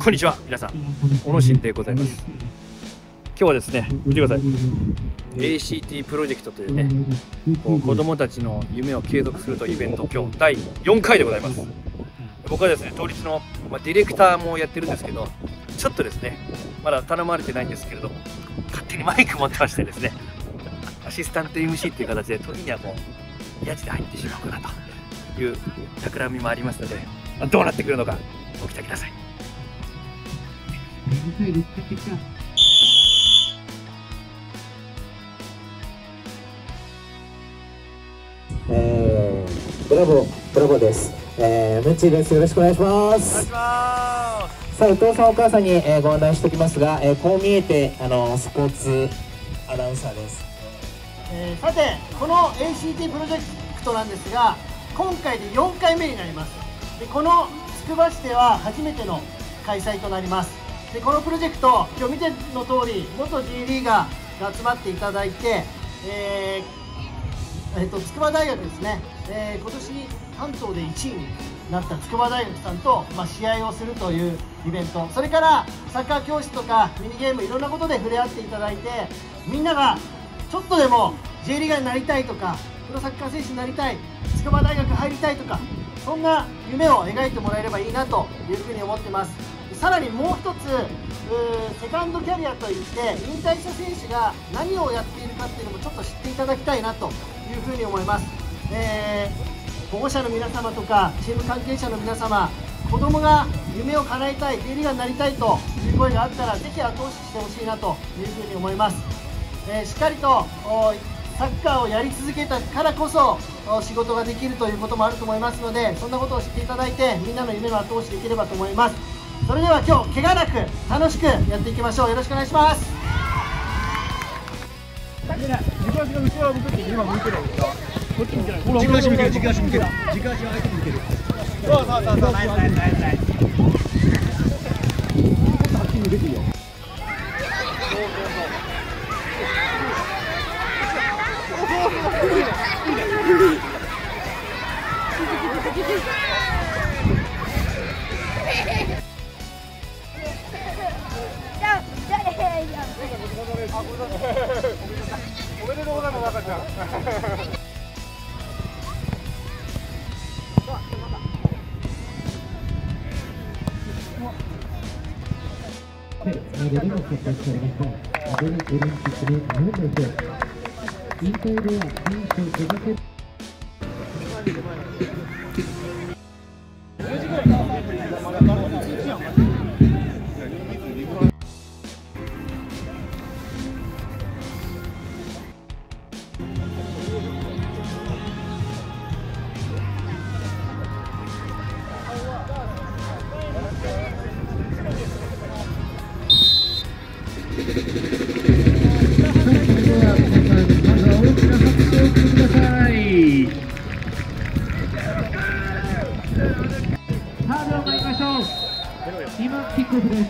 こんにちは、皆さん、小野伸でございます。今日はですね、見てください。ACT プロジェクトというね、子供たちの夢を継続するというイベント、今日第4回でございます。僕はですね、当日の、ディレクターもやってるんですけど、ちょっとですね、まだ頼まれてないんですけれども、勝手にマイク持ってましてですね、アシスタント MC っていう形で、時にはもう、ヤジで入ってしまうかなという企みもありますので、どうなってくるのか、ご期待ください。 ブラボーです。ムッチーです。よろしくお願いします。さあ、お父さんお母さんに、ご案内しておきますが、こう見えてスポーツアナウンサーです。 さて、この ACT プロジェクトなんですが、今回で4回目になります。で、このつくば市では初めての開催となります。で、このプロジェクト、今日見ての通り、元 J リーガーが集まっていただいて、筑波大学ですね、今年関東で1位になった筑波大学さんと、試合をするというイベント、それからサッカー教室とかミニゲーム、いろんなことで触れ合っていただいて、みんながちょっとでも J リーガーになりたいとか、プロサッカー選手になりたい、筑波大学入りたいとか、そんな夢を描いてもらえればいいなというふうに思ってます。さらにもう一つ、セカンドキャリアといって引退した選手が何をやっているかっていうのもちょっと知っていただきたいなというふうに思います。保護者の皆様とかチーム関係者の皆様、子供が夢を叶えたい、J リーガーになりたいという声があったら、ぜひ後押ししてほしいなというふうに思います。しっかりとサッカーをやり続けたからこそ仕事ができるということもあると思いますので、そんなことを知っていただいて、みんなの夢の後押しできればと思います。それでは今日怪我なく楽しくやっていきましょう。よろしくお願いします。 軸足が後ろ向くって今向いてるんですか？こっち向けない。軸足向ける。軸足向ける。軸足は相手向ける。そうナイス。もっとはっきりできるよ。おめでとうございます、赤ちゃん。今キックオフです。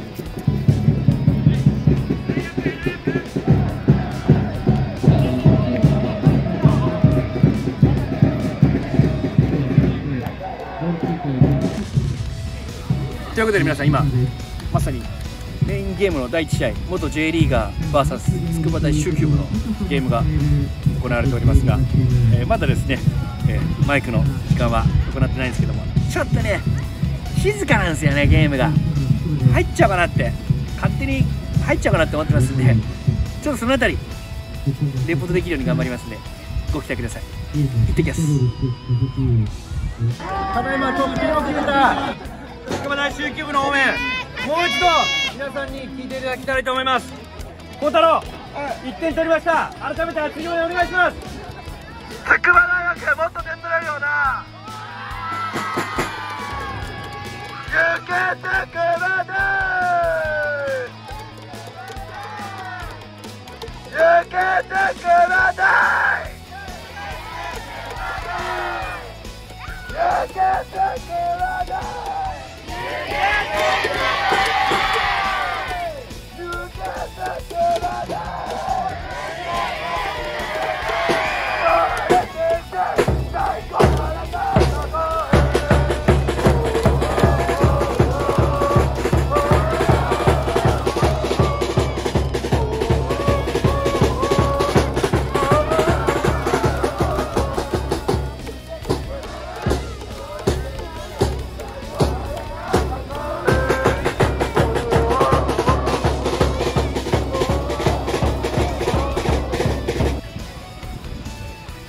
ということで皆さん、今まさにメインゲームの第1試合、元 J リーガー VS 筑波大蹴球部のゲームが行われておりますが、まだですね、マイクの時間は行ってないんですけども、ちょっとね静かなんですよね。ゲームが入っちゃうかなって、勝手に入っちゃうかなって思ってますんで、ちょっとそのあたりレポートできるように頑張りますんで、ご期待ください。行ってきます。 ただいま得点を決めた筑波大蹴球部の応援、もう一度皆さんに聞いていただきたいと思います。孝太郎、1点取りました。改めて熱い応援お願いします。 筑波大学もっと点取れるような行け筑波大、行け筑波大、行け筑波大、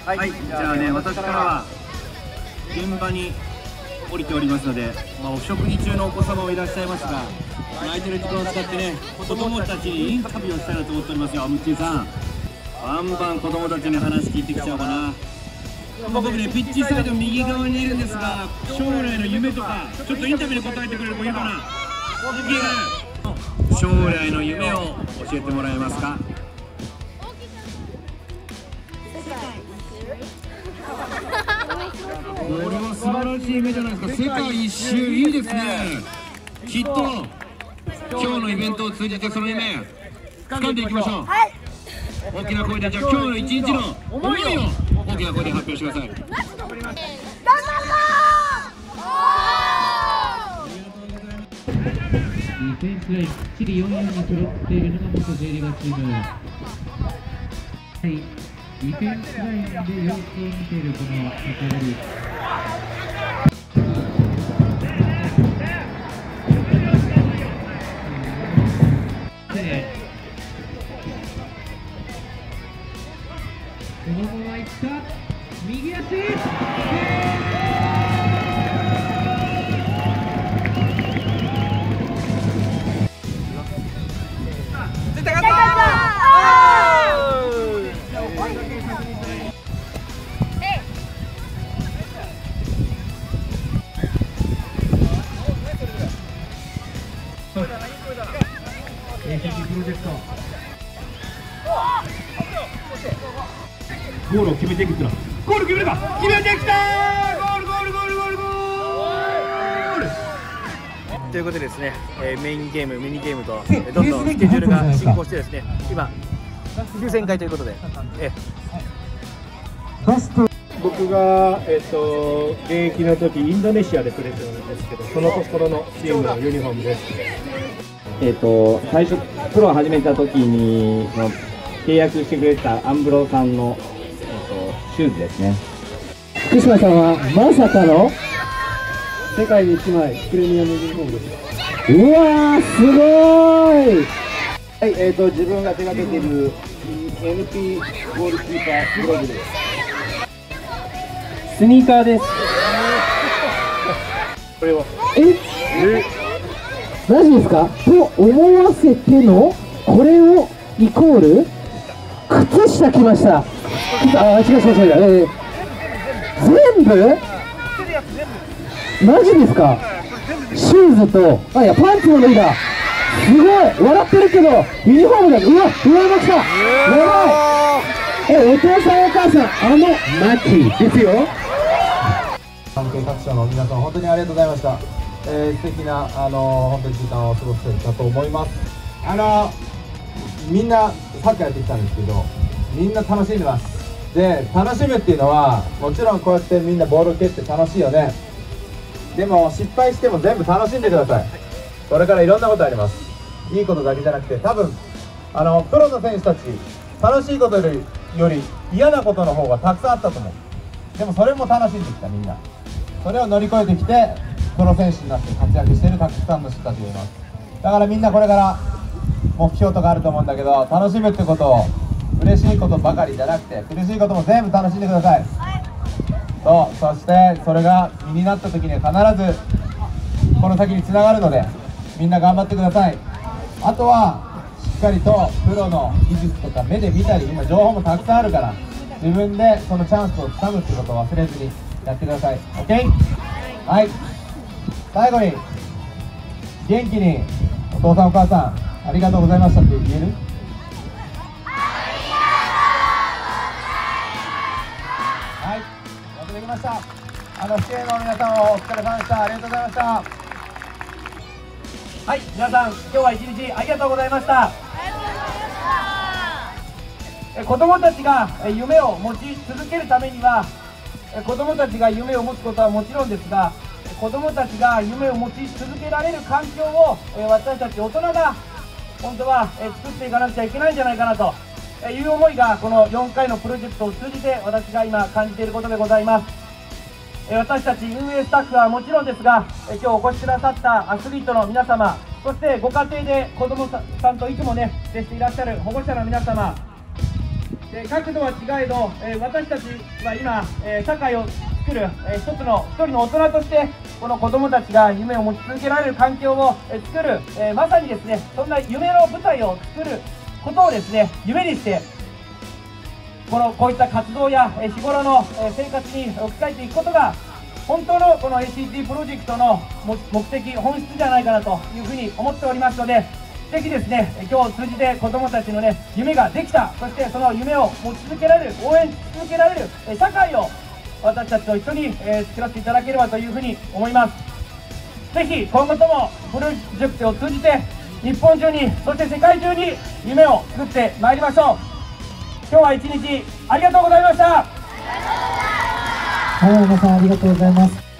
はい、じゃあね、私からは現場に降りておりますので、お食事中のお子様もいらっしゃいますが、空いてる時間を使ってね、子供たちにインタビューをしたいなと思っておりますよ。ムッチーさん、バンバン子供たちに話聞いてきちゃおうかな。僕ね、ピッチサイド右側にいるんですが、将来の夢とかちょっとインタビューに答えてくれる子いるかな。将来の夢を教えてもらえますか。これは素晴らしい夢じゃないですか。世界一周、いいですね。きっと今日のイベントを通じてその夢掴んでいきましょう。大きな声で、じゃあ今日の一日の思いを大きな声で発表してください。 ディフェンスラインきっちり4人に揃っているのが元 J リーガーチーム。はい、ディフェンスラインで様子を見ているこの高森。このままいった右足。プロジェクトゴールを決めていくってのはゴール決めるか決めてきたゴールゴールゴールゴールゴールということでですね、メインゲーム、ミニゲームと、どんどんスケジュールが進行してですね、今抽選会ということで、 僕が、現役の時インドネシアでプレーしてたんですけど、その頃のチームのユニフォームです。 最初プロを始めた時に契約してくれたアンブロさんの、シューズですね。 福島さんはまさかの世界に1枚プレミアムユニフォームです。うわーすごーい。はい、自分が手掛けている NP ゴールキーパーブログです。スニーカーです。これはマジですかと思わせてのこれをイコール靴下きました。あ、違う、全部マジですか。シューズといやパンツも脱いだ。すごい笑ってるけどユニフォームだ。うわ上が来た。やばい。お父さんお母さんマッキーですよ。関係各社の皆さん本当にありがとうございました。素敵な本当に時間を過ごせたと思います。みんなサッカーやってきたんですけど、みんな楽しんでます。で楽しむっていうのはもちろんこうやってみんなボール蹴って楽しいよね。でも失敗しても全部楽しんでください。これからいろんなことあります。いいことだけじゃなくて、多分プロの選手たち楽しいことより嫌なことの方がたくさんあったと思う。でもそれも楽しんできた。みんなそれを乗り越えてきてプロ選手になって活躍しているたくさんの人たちがいます。だからみんなこれから目標とかあると思うんだけど、楽しむってことを嬉しいことばかりじゃなくて苦しいことも全部楽しんでください。そしてそれが身になった時には必ずこの先につながるので、みんな頑張ってください。あとはしっかりとプロの技術とか目で見たり、今情報もたくさんあるから自分でそのチャンスをつかむってことを忘れずにやってください。 OK？ はい、最後に元気にお父さんお母さんありがとうございましたって言える？はい、よくできました。出演の皆さんもお疲れ様でした。ありがとうございました。はい、皆さん今日は一日ありがとうございました。子どもたちが夢を持ち続けるためには、子どもたちが夢を持つことはもちろんですが、子どもたちが夢を持ち続けられる環境を私たち大人が本当は作っていかなくちゃいけないんじゃないかなという思いが、この4回のプロジェクトを通じて私が今感じていることでございます。私たち運営スタッフはもちろんですが、今日お越しくださったアスリートの皆様、そしてご家庭で子どもさんといつもね接していらっしゃる保護者の皆様、 角度は違えど、私たちは今、社会を作る、一人の大人としてこの子どもたちが夢を持ち続けられる環境を作る、まさにですねそんな夢の舞台を作ることをですね夢にしてこういった活動や日頃の生活に置き換えていくことが本当のこの ACT プロジェクトの目的本質じゃないかなというふうに思っておりますので、ぜひですね今日を通じて子どもたちのね夢ができた、そしてその夢を持ち続けられる、応援し続けられる社会を私たちと一緒に作らせていただければというふうに思います。ぜひ今後ともプロジェクトを通じて日本中に、そして世界中に夢を作ってまいりましょう。今日は一日ありがとうございました。 はい、皆さんありがとうございます。